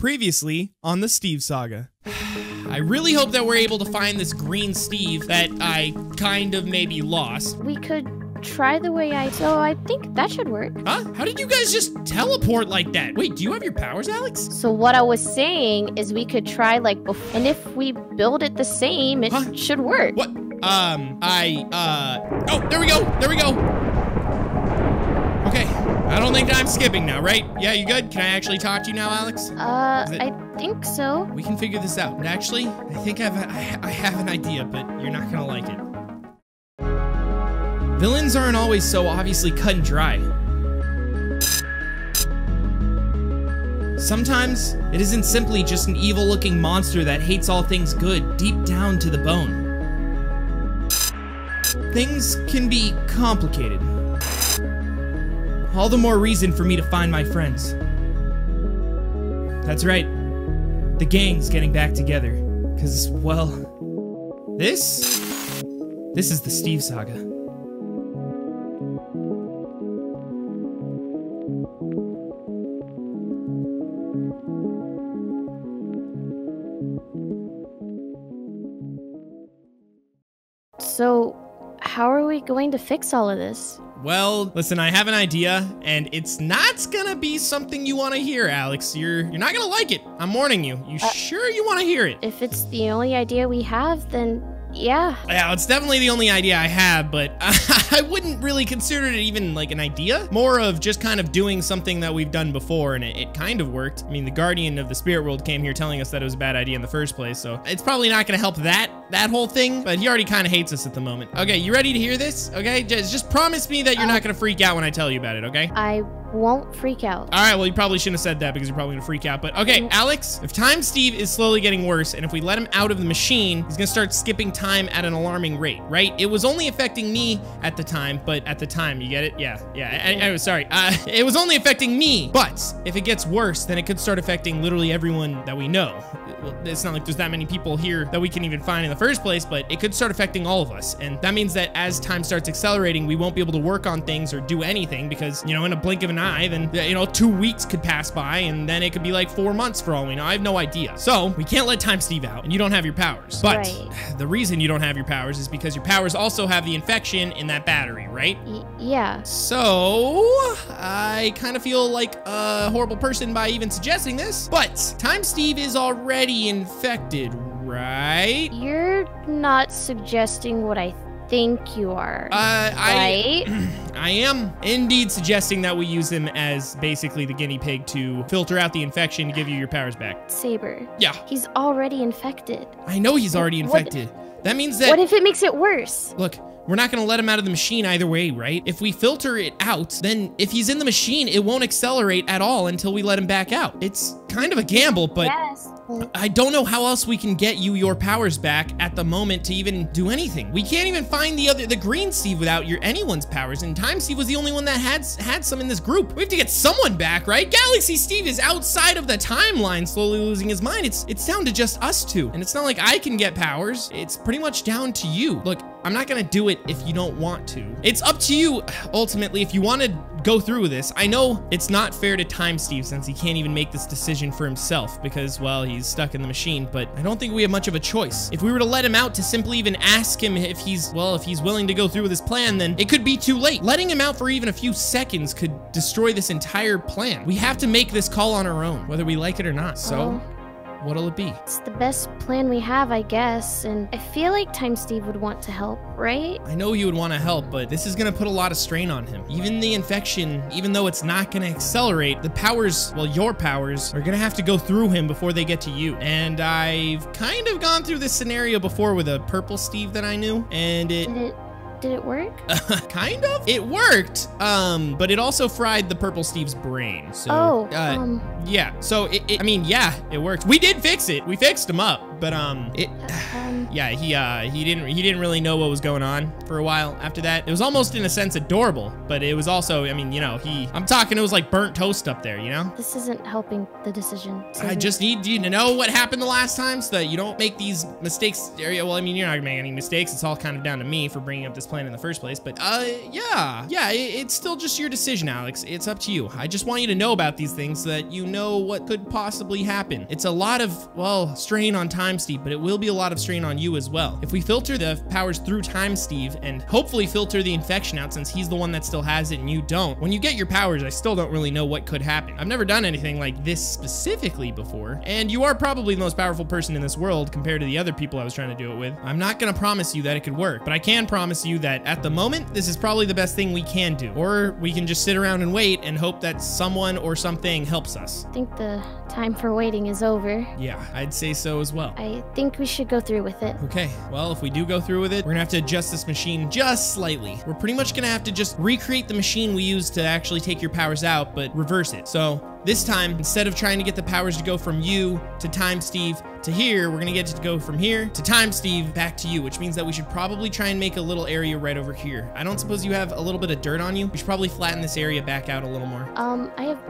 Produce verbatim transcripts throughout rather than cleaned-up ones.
Previously on the Steve Saga. I really hope that we're able to find this green Steve that I kind of maybe lost. We could try the way I... So I think that should work. Huh? How did you guys just teleport like that? Wait, do you have your powers, Alex? So what I was saying is we could try like before, and if we build it the same, it Huh? should work. What? Um, I, uh... Oh, there we go! There we go! Okay, I don't think I'm skipping now, right? Yeah, you good? Can I actually talk to you now, Alex? Uh, Is it- I think so. We can figure this out. And actually, I think I've, I, I have an idea, but you're not gonna like it. Villains aren't always so obviously cut and dry. Sometimes, it isn't simply just an evil-looking monster that hates all things good deep down to the bone. Things can be complicated. All the more reason for me to find my friends. That's right. The gang's getting back together. Because, well, this... This is the Steve Saga. So, how are we going to fix all of this? Well, listen, I have an idea, and it's not gonna be something you want to hear, Alex. You're you're not gonna like it. I'm warning you. You Uh, sure you want to hear it? If it's the only idea we have, then yeah. Yeah, it's definitely the only idea I have, but I wouldn't really consider it even like an idea. More of just kind of doing something that we've done before, and it, it kind of worked. I mean, the Guardian of the Spirit World came here telling us that it was a bad idea in the first place, so it's probably not gonna help that that whole thing, but he already kind of hates us at the moment. Okay, you ready to hear this? Okay, just, just promise me that you're not gonna freak out when I tell you about it, okay? I won't freak out. All right, well, you probably shouldn't have said that because you're probably gonna freak out. But okay, Alex, if Time Steve is slowly getting worse, and if we let him out of the machine, he's gonna start skipping time at an alarming rate, right? It was only affecting me at the time, but at the time, you get it? Yeah, yeah, I, I was sorry. Uh, it was only affecting me, but if it gets worse, then it could start affecting literally everyone that we know. It's not like there's that many people here that we can even find in the first place, but it could start affecting all of us. And that means that as time starts accelerating, we won't be able to work on things or do anything because, you know, in a blink of an eye, then, you know, two weeks could pass by and then it could be like four months for all we know. I have no idea. So we can't let Time Steve out and you don't have your powers. But Right. the reason you don't have your powers is because your powers also have the infection in that battery, right? Y yeah. So, I kind of feel like a horrible person by even suggesting this, but Time Steve is already infected, right? You're not suggesting what I think you are. Uh, I, right? I am indeed suggesting that we use him as basically the guinea pig to filter out the infection to give you your powers back. Saber. Yeah, He's already infected. I know he's already What- infected. That means that, What if it makes it worse? look, we're not gonna let him out of the machine either way, right? If we filter it out, then if he's in the machine, it won't accelerate at all until we let him back out. It's kind of a gamble, but Yes. I don't know how else we can get you your powers back at the moment to even do anything. We can't even find the other, the green Steve without your anyone's powers, and Time Steve was the only one that had had some in this group. We have to get someone back, right? Galaxy Steve is outside of the timeline, slowly losing his mind. It's it's down to just us two, and it's not like I can get powers. It's pretty much down to you. Look, I'm not gonna do it if you don't want to. It's up to you, ultimately, if you want to go through with this. I know it's not fair to Time Steve since he can't even make this decision for himself because, well, he's stuck in the machine, but I don't think we have much of a choice. If we were to let him out to simply even ask him if he's, well, if he's willing to go through with his plan, then it could be too late. Letting him out for even a few seconds could destroy this entire plan. We have to make this call on our own, whether we like it or not. So, Well, what'll it be? it's the best plan we have, I guess, and I feel like Time Steve would want to help, right? I know you would want to help, but this is going to put a lot of strain on him. Even the infection, even though it's not going to accelerate, the powers, well, your powers, are going to have to go through him before they get to you. And I've kind of gone through this scenario before with a purple Steve that I knew, and it... Did it did it work? kind of? It worked, um, but it also fried the purple Steve's brain, so... Oh, uh, um yeah, so, it, it, I mean, yeah, it worked. We did fix it. We fixed him up, But um, it, Um, yeah, he uh, he didn't he didn't really know what was going on for a while after that. It was almost in a sense adorable, but it was also, I mean, you know, he, I'm talking, it was like burnt toast up there, you know? This isn't helping the decision. I just need you to know what happened the last time so that you don't make these mistakes. Well, I mean, you're not gonna make any mistakes. It's all kind of down to me for bringing up this plan in the first place. But uh, yeah, yeah, it, it's still just your decision, Alex. It's up to you. I just want you to know about these things so that you know what could possibly happen. It's a lot of, well, strain on Time Steve, but it will be a lot of strain on you as well. If we filter the powers through Time Steve and hopefully filter the infection out since he's the one that still has it and you don't, when you get your powers, I still don't really know what could happen. I've never done anything like this specifically before, and you are probably the most powerful person in this world compared to the other people I was trying to do it with. I'm not gonna promise you that it could work, but I can promise you that at the moment, this is probably the best thing we can do. Or we can just sit around and wait and hope that someone or something helps us. I think the time for waiting is over. Yeah, I'd say so as well. I think we should go through with it. Okay, well, if we do go through with it, we're gonna have to adjust this machine just slightly. We're pretty much gonna have to just recreate the machine we used to actually take your powers out, but reverse it. So this time, instead of trying to get the powers to go from you to Time Steve to here, we're gonna get it to go from here to Time Steve back to you, which means that we should probably try and make a little area right over here. I don't suppose you have a little bit of dirt on you? We should probably flatten this area back out a little more. Um, I have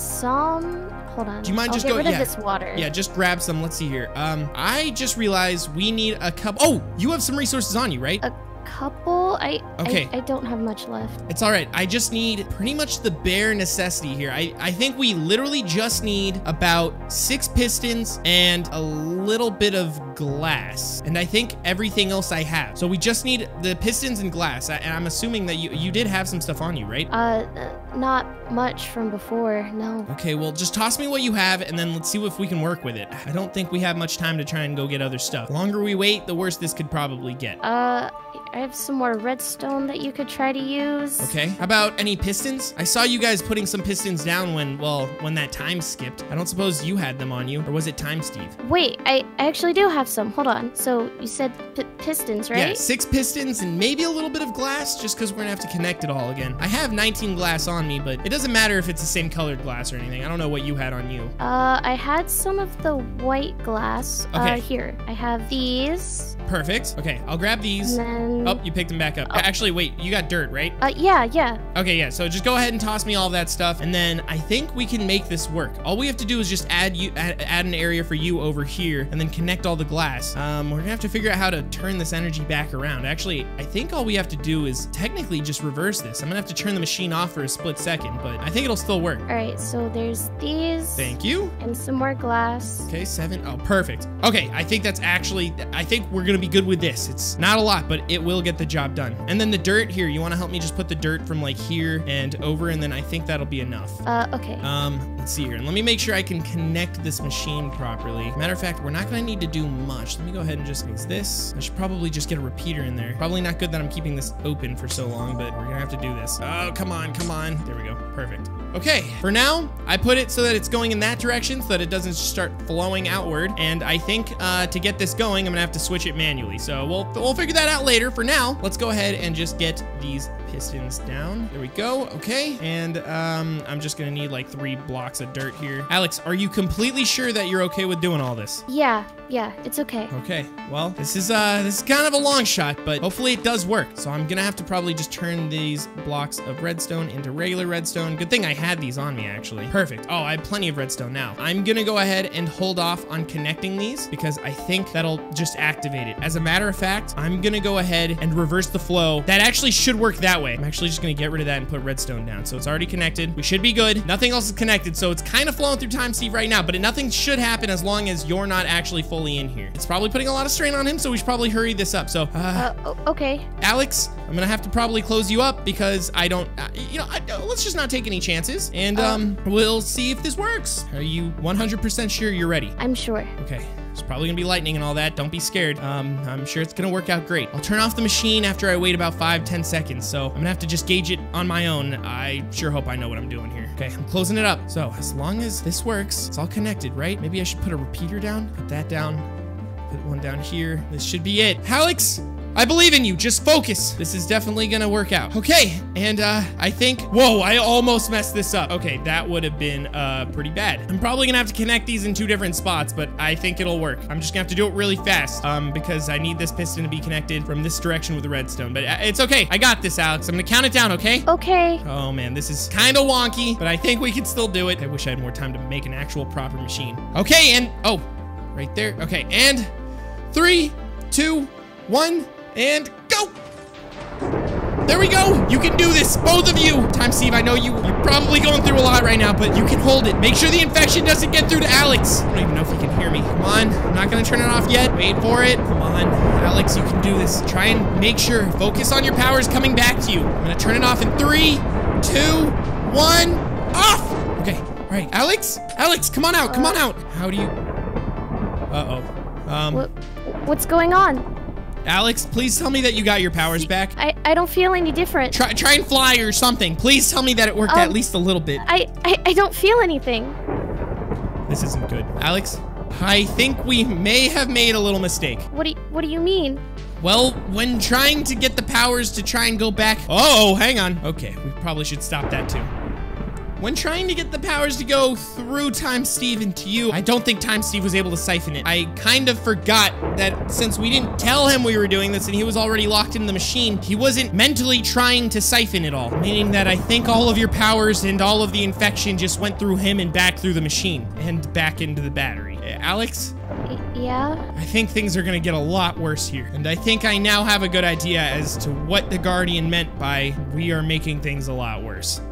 some. Hold on. Do you mind I'll just get go? rid Yeah, of this water. yeah, just grab some. Let's see here. Um, I just realized we need a couple. Oh, you have some resources on you, right? A couple. I. Okay. I, I don't have much left. It's all right. I just need pretty much the bare necessity here. I, I think we literally just need about six pistons and a little bit of glass. And I think everything else I have. So we just need the pistons and glass. I, and I'm assuming that you, you did have some stuff on you, right? Uh, not much from before, no. Okay, well, just toss me what you have and then let's see if we can work with it. I don't think we have much time to try and go get other stuff. The longer we wait, the worse this could probably get. Uh, I have some more redstone that you could try to use. Okay. How about any pistons? I saw you guys putting some pistons down when, well, when that time skipped. I don't suppose you had them on you, or was it Time Steve? Wait, I, I actually do have some. Hold on. So you said p pistons, right? Yeah, six pistons and maybe a little bit of glass, just because we're gonna have to connect it all again. I have nineteen glass on me, but it doesn't matter if it's the same colored glass or anything. I don't know what you had on you. Uh, I had some of the white glass. Okay. Uh, here. I have these. Perfect. Okay, I'll grab these. And then... Oh, you picked them back up. Oh. Actually, wait, you got dirt, right? Uh, yeah, yeah. Okay, yeah, so just go ahead and toss me all of that stuff, and then I think we can make this work. All we have to do is just add you add, add an area for you over here, and then connect all the glass. Um, we're gonna have to figure out how to turn this energy back around. Actually, I think all we have to do is technically just reverse this. I'm gonna have to turn the machine off for a split second, but I think it'll still work. All right, so there's these. Thank you. And some more glass. Okay, seven. Oh, perfect. Okay, I think that's actually, I think we're gonna be good with this. It's not a lot, but it will get the job done. And then the dirt here, you wanna help me just put the dirt from like here and over, and then I think that'll be enough. Uh, okay. Um, let's see here. And let me make sure I can connect this machine properly. Matter of fact, we're not gonna need to do much. Let me go ahead and just fix this. I should probably just get a repeater in there. Probably not good that I'm keeping this open for so long, but we're gonna have to do this. Oh, come on, come on. There we go. Perfect. Okay, for now, I put it so that it's going in that direction so that it doesn't start flowing outward. And I think uh, to get this going, I'm gonna have to switch it manually. So we'll, we'll figure that out later. For now, let's go ahead and just get these pistons down. There we go. Okay. And um, I'm just gonna need like three blocks of dirt here. Alex, are you completely sure that you're okay with doing all this? Yeah, yeah, it's okay. Okay. Well, this is uh, this is kind of a long shot, but hopefully it does work. So I'm gonna have to probably just turn these blocks of redstone into regular redstone. Good thing I had these on me, actually. Perfect. Oh, I have plenty of redstone now. I'm gonna go ahead and hold off on connecting these because I think that'll just activate it. As a matter of fact, I'm gonna go ahead and reverse the flow. That actually should work that way. I'm actually just gonna get rid of that and put redstone down. So it's already connected. We should be good. Nothing else is connected, so it's kind of flowing through Time Steve right now, but nothing should happen as long as you're not actually fully in here. It's probably putting a lot of strain on him, so we should probably hurry this up. So, uh, Uh, o- okay. Alex, I'm gonna have to probably close you up because I don't, uh, you know, I, uh, let's just not take any chances, and um, we'll see if this works. Are you one hundred percent sure you're ready? I'm sure. Okay. It's probably gonna be lightning and all that. Don't be scared. Um, I'm sure it's gonna work out great. I'll turn off the machine after I wait about five, ten seconds. So I'm gonna have to just gauge it on my own. I sure hope I know what I'm doing here. Okay, I'm closing it up. So as long as this works, it's all connected, right? Maybe I should put a repeater down, put that down, put one down here. This should be it. Alex, I believe in you. Just focus. This is definitely gonna work out. Okay, and uh, I think, whoa, I almost messed this up. Okay, that would have been uh, pretty bad. I'm probably gonna have to connect these in two different spots, but I think it'll work. I'm just gonna have to do it really fast um, because I need this piston to be connected from this direction with the redstone, but it's okay. I got this, Alex. I'm gonna count it down, okay? Okay. Oh man, this is kind of wonky, but I think we can still do it. I wish I had more time to make an actual proper machine. Okay, and, oh, right there. Okay, and three, two, one, and go. There we go. You can do this, both of you. Time Steve, I know you, you're probably going through a lot right now, but you can hold it. Make sure the infection doesn't get through to Alex. I don't even know if he can hear me. Come on, I'm not gonna turn it off yet. Wait for it. Come on, Alex, you can do this. Try and make sure, focus on your powers coming back to you. I'm gonna turn it off in three, two, one, off. Okay, all right, Alex, Alex, come on out, come on out. How do you, uh-oh. Um, what, what's going on? Alex, please tell me that you got your powers back. I, I don't feel any different. Try try and fly or something. Please tell me that it worked um, at least a little bit. I, I, I don't feel anything. This isn't good. Alex, I think we may have made a little mistake. What do you, what do you mean? Well, when trying to get the powers to try and go back... Oh, hang on. Okay, we probably should stop that too. When trying to get the powers to go through Time Steve into you, I don't think Time Steve was able to siphon it. I kind of forgot that since we didn't tell him we were doing this and he was already locked in the machine, he wasn't mentally trying to siphon it all. Meaning that I think all of your powers and all of the infection just went through him and back through the machine and back into the battery. Uh, Alex? Y yeah? I think things are gonna get a lot worse here. And I think I now have a good idea as to what the Guardian meant by we are making things a lot worse.